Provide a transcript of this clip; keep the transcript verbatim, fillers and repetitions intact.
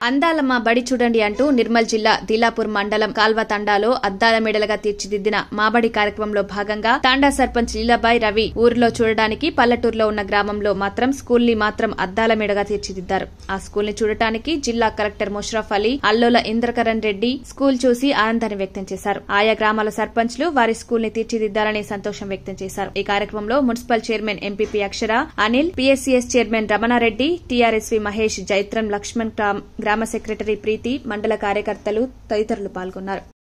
అందాలమ్మ బడి చూడండి అంటూ నిర్మల్ జిల్లా దిలాపూర్ మండలం కాల్వ తండాలో అద్దాల మెడలుగా తీర్చిదిద్దిన మాబడి కార్యక్రమంలో భాగంగా తాండా సర్పంచ్ లీలాబాయి రవి ఊరిలో చూడడానికి పల్లెటూరులో ఉన్న గ్రామంలో మాత్రం స్కూల్ ని మాత్రం అద్దాల మెడగా తీర్చిదిద్దారు. ఆ స్కూల్ ని చూడటానికి జిల్లా కలెక్టర్ ముషరఫ్ అలీ, అల్లోల ఇంద్రకరణ్ రెడ్డి స్కూల్ చూసి ఆనందాన్ని వ్యక్తం చేశారు. ఆయా గ్రామాల సర్పంచ్లు వారి స్కూల్ ని తీర్చిదిద్దాలని సంతోషం వ్యక్తం చేశారు. ఈ కార్యక్రమంలో municipal chairman MPP Akshara, Anil, PSCS chairman Ramanareddy, TRSV Mahesh, Jaitram Laxman, గ్రామ సెక్రటరీ ప్రీతి, మండల కార్యకర్తలు తదితరులు పాల్గొన్నారు.